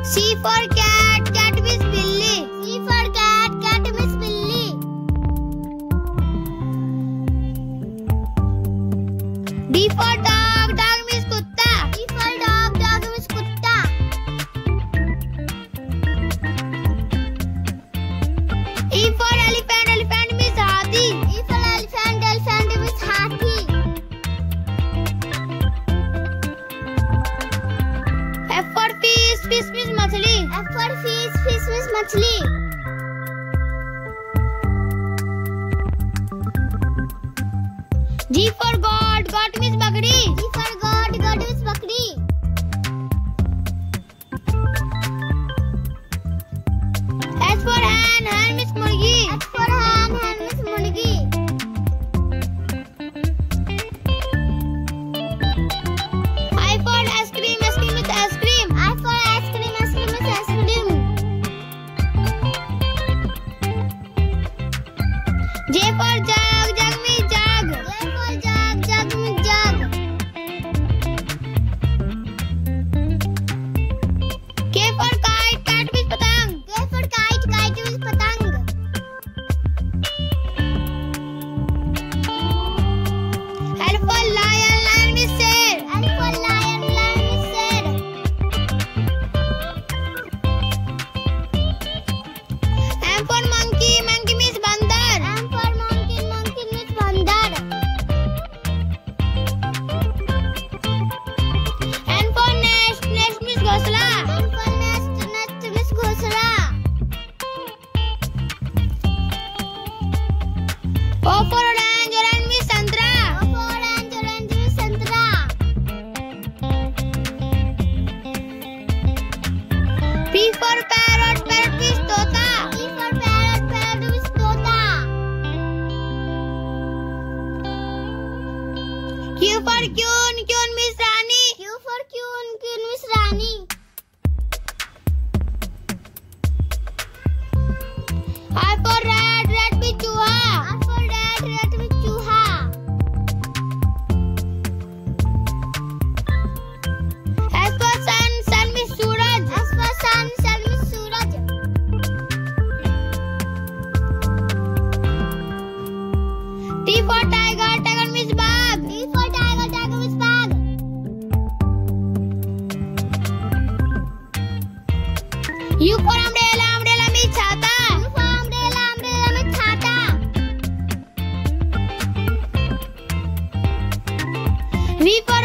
C for cat, cat means billy. C for cat, cat means billy. D for dog, dog means kutta. D for dog, dog means kutta. E for elephant, elephant means hathi. E for elephant, elephant means hathi. F for fish, fish means मछली. F for fish, fish means मछली. G for goat, goat means बकरी. G for goat, goat means बकरी. H for hen, hen means मुर्गी. H for hen, hen means मुर्गी. I for ice cream, ice cream means ice cream. I for ice cream, ice cream means ice cream. J for jug, jug means jug. J for jug, jug means jug. K for kite, kite means patang. K for kite, kite means patang. L for lion, lion means शेर. L for lion, lion means शेर. M for monkey, monkey means बंदर. M for monkey, monkey means बंदर. N for nest, nest means घोंसला. N for nest, nest means घोंसला. O for orange, orange means संतरा. O for orange, orange means संतरा. P for parrot, parrot means तोता. P for parrot, parrot means तोता. Q for queen, queen means Rani. Q for queen, queen means Rani. R for rat, rat means चूहा. R for rat, rat means चूहा. S for sun, sun means Suraj. S for sun, sun means Suraj. T for tiger, tiger means बाघ. T for tiger, tiger means बाघ. U for umbrella, umbrella means छाता. U for umbrella, umbrella means छाता. V for